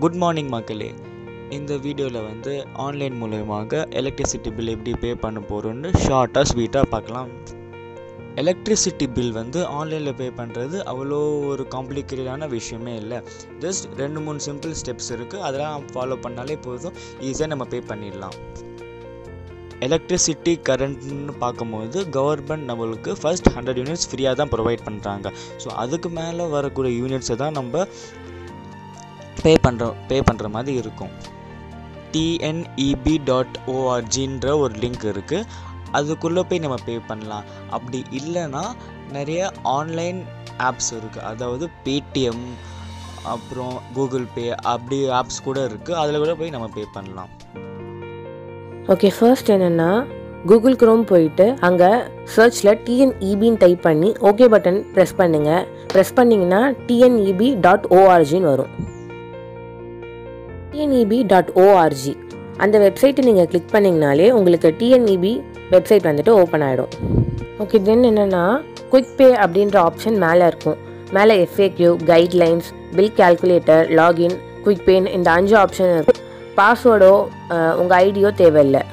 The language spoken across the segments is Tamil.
குட் மார்னிங் மக்களே. இந்த வீடியோவில் வந்து ஆன்லைன் மூலமாக எலக்ட்ரிசிட்டி பில் எப்படி பே பண்ண போகிறோன்னு ஷார்ட்டாக ஸ்வீட்டாக பார்க்கலாம். எலக்ட்ரிசிட்டி பில் வந்து ஆன்லைனில் பே பண்ணுறது அவ்வளோ ஒரு காம்ப்ளிகேட்டடான விஷயமே இல்லை. ஜஸ்ட் 2-3 சிம்பிள் ஸ்டெப்ஸ் இருக்குது, அதெல்லாம் ஃபாலோ பண்ணாலே போதும், ஈஸியாக நம்ம பே பண்ணிடலாம். எலக்ட்ரிசிட்டி கரண்ட்னு பார்க்கும்போது கவர்மெண்ட் நம்மளுக்கு ஃபர்ஸ்ட் 100 யூனிட்ஸ் ஃப்ரீயாக தான் ப்ரொவைட் பண்ணுறாங்க. ஸோ அதுக்கு மேலே வரக்கூடிய யூனிட்ஸை தான் நம்ம பே பண்ணுற மாதிரி இருக்கும். TNEB.orgன்ற ஒரு லிங்க் இருக்குது, அதுக்குள்ளே போய் நம்ம பே பண்ணலாம். அப்படி இல்லைன்னா நிறைய ஆன்லைன் ஆப்ஸ் இருக்குது, அதாவது பேடிஎம் அப்புறம் கூகுள் பே அப்படி ஆப்ஸ் கூட இருக்குது, அதில் கூட போய் நம்ம பே பண்ணலாம். ஓகே, ஃபர்ஸ்ட் என்னென்னா கூகுள் க்ரோம் போயிட்டு அங்கே சர்ச்சில் TNEBன்னு டைப் பண்ணி ஓகே பட்டன் ப்ரெஸ் பண்ணுங்கள். ப்ரெஸ் பண்ணிங்கன்னா TNEB.orgன்னு வரும். TNEB.org அந்த வெப்சைட்டை நீங்கள் கிளிக் பண்ணிங்கனாலே உங்களுக்கு TNEB வெப்சைட் வந்துட்டு ஓப்பன் ஆகிடும். ஓகே, தென் என்னென்னா குயிக் பே அப்படின்ற ஆப்ஷன் மேலே இருக்கும். மேலே FAQ, guidelines, bill calculator, login, quick pay இந்த 5 ஆப்ஷன் இருக்கும். பாஸ்வேர்டோ உங்கள் ஐடியோ தேவையில்லை.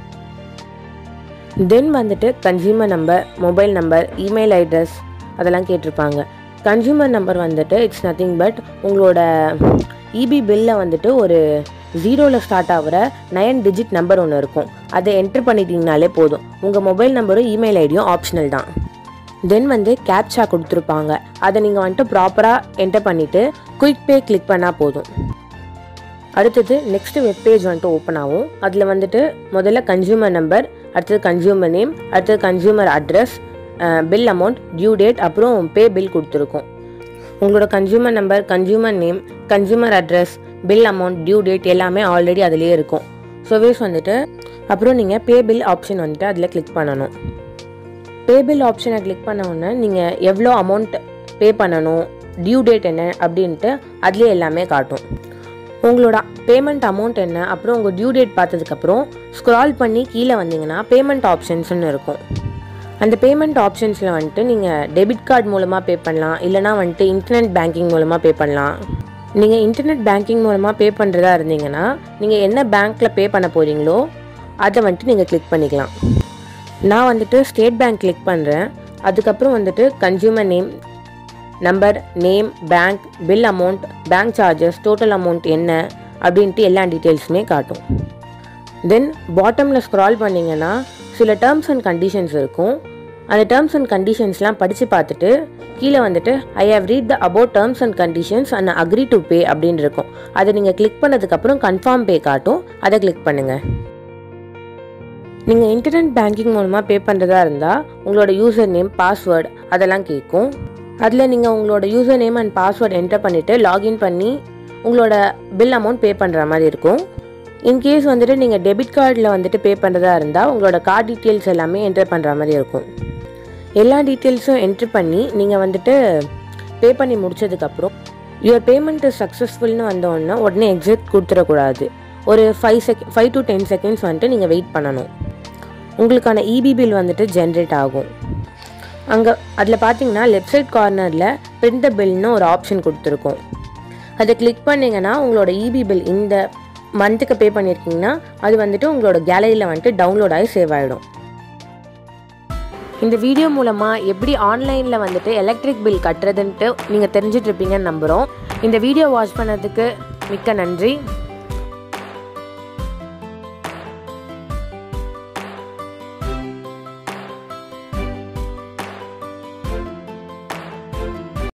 தென் வந்துட்டு consumer number, mobile number, email address அதெல்லாம் கேட்டிருப்பாங்க. கன்சியூமர் நம்பர் வந்துட்டு இட்ஸ் நத்திங் பட் உங்களோட இபி பில்லில் வந்துட்டு ஒரு 0ல் ஸ்டார்ட் ஆகிற 9 டிஜிட் நம்பர் ஒன்று இருக்கும், அதை என்ட்ரு பண்ணிட்டீங்கனாலே போதும். உங்கள் மொபைல் நம்பரும் இமெயில் ஐடியும் ஆப்ஷனல் தான். தென் வந்து கேப்சா கொடுத்துருப்பாங்க, அதை நீங்கள் வந்துட்டு ப்ராப்பராக என்டர் பண்ணிவிட்டு குயிக் பே கிளிக் பண்ணால் போதும். அடுத்தது நெக்ஸ்ட் வெப்பேஜ் வந்துட்டு ஓப்பன் ஆகும். அதில் வந்துட்டு முதல்ல கன்சியூமர் நம்பர், அடுத்தது கன்சியூமர் நேம், அடுத்தது consumer address, bill amount, due date, அப்புறம் பே பில் கொடுத்துருக்கோம். உங்களோட consumer number, consumer name, consumer address, bill amount, due date எல்லாமே ஆல்ரெடி அதிலே இருக்கும். ஸோவேஸ் வந்துட்டு அப்புறம் நீங்கள் பே பில் ஆப்ஷன் வந்துட்டு அதில் கிளிக் பண்ணணும். பே பில் ஆப்ஷனை கிளிக் பண்ண உடனே நீங்கள் எவ்வளோ அமௌண்ட் பே பண்ணணும், டியூ டேட் என்ன அப்படின்ட்டு அதிலே எல்லாமே காட்டும். உங்களோட பேமெண்ட் அமௌண்ட் என்ன, அப்புறம் உங்கள் டியூ டேட் பார்த்ததுக்கப்புறம் ஸ்க்ரால் பண்ணி கீழே வந்தீங்கன்னா பேமெண்ட் ஆப்ஷன்ஸ்னு இருக்கும். அந்த பேமெண்ட் ஆப்ஷன்ஸில் வந்துட்டு நீங்கள் டெபிட் கார்டு மூலமாக பே பண்ணலாம், இல்லைனா வந்துட்டு இன்டர்நெட் பேங்கிங் மூலமாக பே பண்ணலாம். நீங்கள் இன்டர்நெட் பேங்கிங் மூலமாக பே பண்ணுறதா இருந்தீங்கன்னா நீங்கள் என்ன பேங்க்கில் பே பண்ண போகிறீங்களோ அதை வந்துட்டு நீங்கள் கிளிக் பண்ணிக்கலாம். நான் வந்துட்டு ஸ்டேட் பேங்க் கிளிக் பண்ணுறேன். அதுக்கப்புறம் வந்துட்டு consumer name, number, name, bank, bill amount, bank charges, total amount என்ன அப்படின்ட்டு எல்லா டீட்டெயில்ஸுமே காட்டும். தென் பாட்டமில் ஸ்க்ரால் பண்ணிங்கன்னா சில டேர்ம்ஸ் அண்ட் கண்டிஷன்ஸ் இருக்கும். அந்த டேர்ம்ஸ் அண்ட் கண்டிஷன்ஸ்லாம் படித்து பார்த்துட்டு கீழே வந்துட்டு I have read the about terms and conditions and agree to pay அப்படின்னு இருக்கும். அதை நீங்கள் கிளிக் பண்ணதுக்கப்புறம் கன்ஃபார்ம் பே காட்டும், அதை கிளிக் பண்ணுங்கள். நீங்கள் இன்டர்நெட் பேங்கிங் மூலமாக பே பண்ணுறதா இருந்தால் உங்களோட யூசர் நேம், பாஸ்வேர்டு அதெல்லாம் கேட்கும். அதில் நீங்கள் உங்களோட user name and password enter பண்ணிவிட்டு லாகின் பண்ணி உங்களோட பில் அமௌண்ட் பே பண்ணுற மாதிரி இருக்கும். இன்கேஸ் வந்துட்டு நீங்கள் டெபிட் கார்டில் வந்துட்டு பே பண்ணுறதா இருந்தால் உங்களோட கார்டு டீட்டெயில்ஸ் எல்லாமே என்டர் பண்ணுற மாதிரி இருக்கும். எல்லா டீட்டெயில்ஸும் என்ட்ரு பண்ணி நீங்கள் வந்துட்டு பே பண்ணி முடிச்சதுக்கப்புறம் யுவர் பேமெண்ட் இஸ் சக்ஸஸ்ஃபுல்னு வந்தோடனே உடனே எக்ஸிட் கொடுத்துடக்கூடாது. ஒரு 5 to 10 செகண்ட்ஸ் வந்துட்டு நீங்கள் வெயிட் பண்ணணும். உங்களுக்கான இபி பில் வந்துட்டு ஜென்ரேட் ஆகும். அங்கே அதில் பார்த்தீங்கன்னா லெஃப்ட் சைட் கார்னரில் பிரிண்ட் த பில்னு ஒரு ஆப்ஷன் கொடுத்துருக்கோம். அதை கிளிக் பண்ணிங்கன்னா உங்களோட இபி பில் இந்த மந்த்துக்கு பே பண்ணியிருக்கீங்கன்னா அது வந்துட்டு உங்களோட கேலரியில் வந்துட்டு டவுன்லோட் ஆகி சேவ் ஆகிடும். இந்த வீடியோ மூலமாக எப்படி ஆன்லைனில் வந்துட்டு எலக்ட்ரிக் பில் கட்டுறதுன்ட்டு நீங்கள் தெரிஞ்சிட்ருப்பீங்கன்னு நம்புகிறோம். இந்த வீடியோ வாட்ச் பண்ணதுக்கு மிக்க நன்றி.